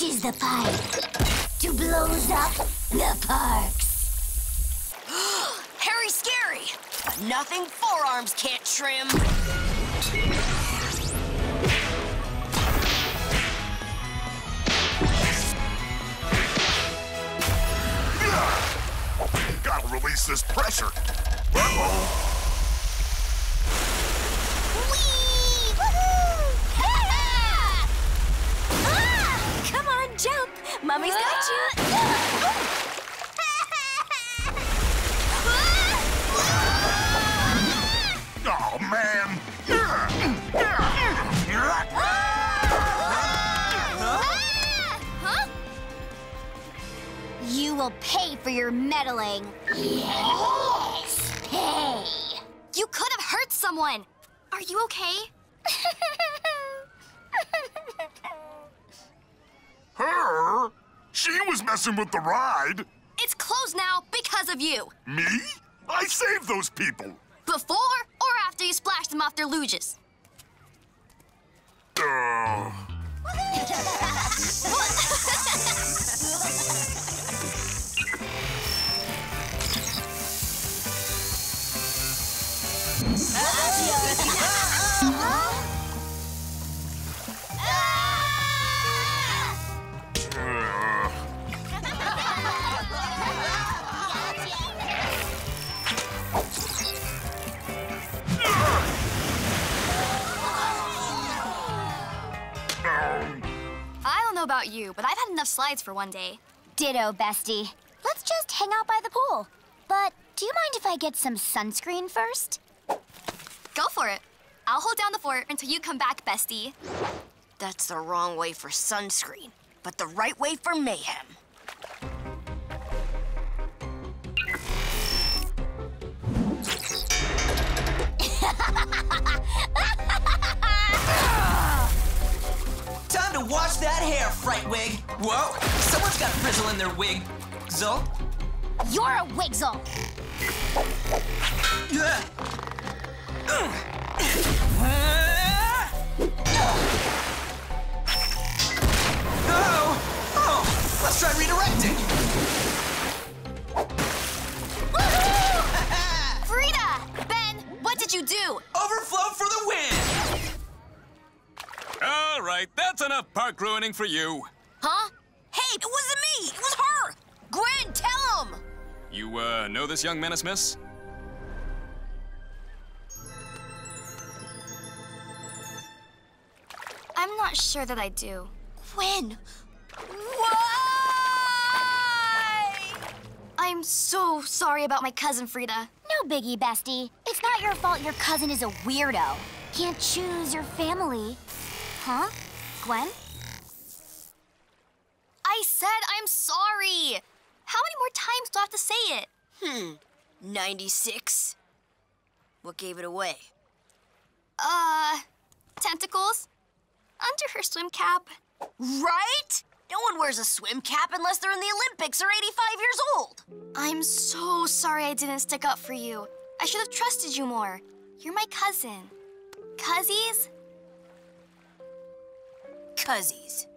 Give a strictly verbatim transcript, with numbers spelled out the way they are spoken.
She's the pipe to blows up the parks. Harry Scary, but nothing forearms can't trim. Gotta release this pressure. Uh-oh. Whee! Woohoo! Ah! Come on, jump. Mommy's got you. Oh, man. Huh? You will pay for your meddling. Yes, pay. You could have hurt someone. Are you okay? Her? She was messing with the ride. It's closed now because of you. Me? I saved those people. Before or after you splashed them off their luges? Uh... I don't know about you, but I've had enough slides for one day. Ditto, bestie. Let's just hang out by the pool. But do you mind if I get some sunscreen first? Go for it. I'll hold down the fort until you come back, bestie. That's the wrong way for sunscreen, but the right way for mayhem. Time to wash that hair, Frightwig. Whoa, someone's got frizzle in their wig. Zul? You're a Wigzle. Oh! Oh! Let's try redirecting. Frida! Ben, what did you do? Overflow for the win! All right, that's enough park ruining for you. Huh? Hey, it wasn't me! It was her! Gwen, tell him! You, uh, know this young menace, miss? I'm not sure that I do. Gwen! Why? I'm so sorry about my cousin, Frida. No biggie, bestie. It's not your fault your cousin is a weirdo. Can't choose your family. Huh? Gwen? I said I'm sorry. How many more times do I have to say it? Hmm, ninety-six. What gave it away? Uh, tentacles? Under her swim cap. Right? No one wears a swim cap unless they're in the Olympics or eighty-five years old. I'm so sorry I didn't stick up for you. I should have trusted you more. You're my cousin. Cuzzies? Cuzzies.